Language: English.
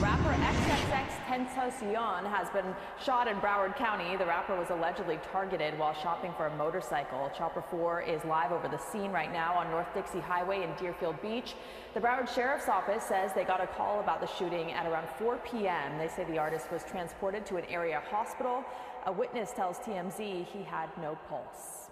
Rapper XXX Tentacion has been shot in Broward County. The rapper was allegedly targeted while shopping for a motorcycle. Chopper 4 is live over the scene right now on North Dixie Highway in Deerfield Beach. The Broward Sheriff's Office says they got a call about the shooting at around 4 p.m. They say the artist was transported to an area hospital. A witness tells TMZ he had no pulse.